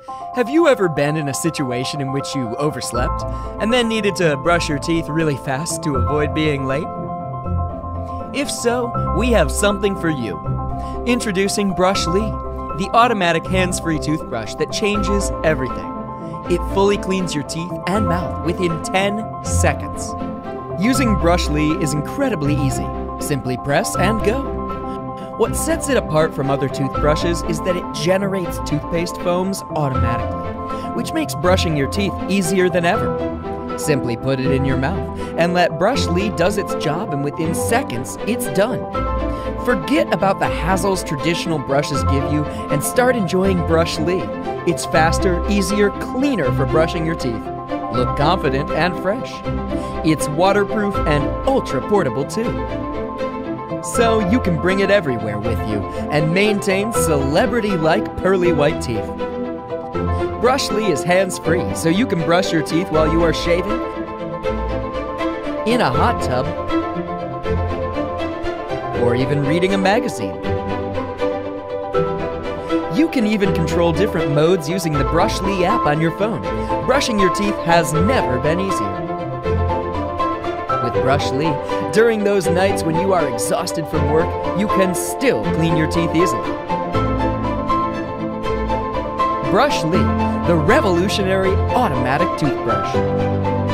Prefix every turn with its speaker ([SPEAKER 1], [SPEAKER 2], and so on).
[SPEAKER 1] Have you ever been in a situation in which you overslept and then needed to brush your teeth really fast to avoid being late? If so, we have something for you. Introducing BrushLee, the automatic hands-free toothbrush that changes everything. It fully cleans your teeth and mouth within 10 seconds. Using BrushLee is incredibly easy. Simply press and go. What sets it apart from other toothbrushes is that it generates toothpaste foams automatically, which makes brushing your teeth easier than ever. Simply put it in your mouth and let BrushLee does its job, and within seconds, it's done. Forget about the hassles traditional brushes give you and start enjoying BrushLee. It's faster, easier, cleaner for brushing your teeth. Look confident and fresh. It's waterproof and ultra-portable too. So you can bring it everywhere with you and maintain celebrity-like pearly white teeth. BrushLee is hands-free, so you can brush your teeth while you are shaving, in a hot tub, or even reading a magazine. You can even control different modes using the BrushLee app on your phone. Brushing your teeth has never been easier. With BrushLee, during those nights when you are exhausted from work, you can still clean your teeth easily. BrushLee, the revolutionary automatic toothbrush.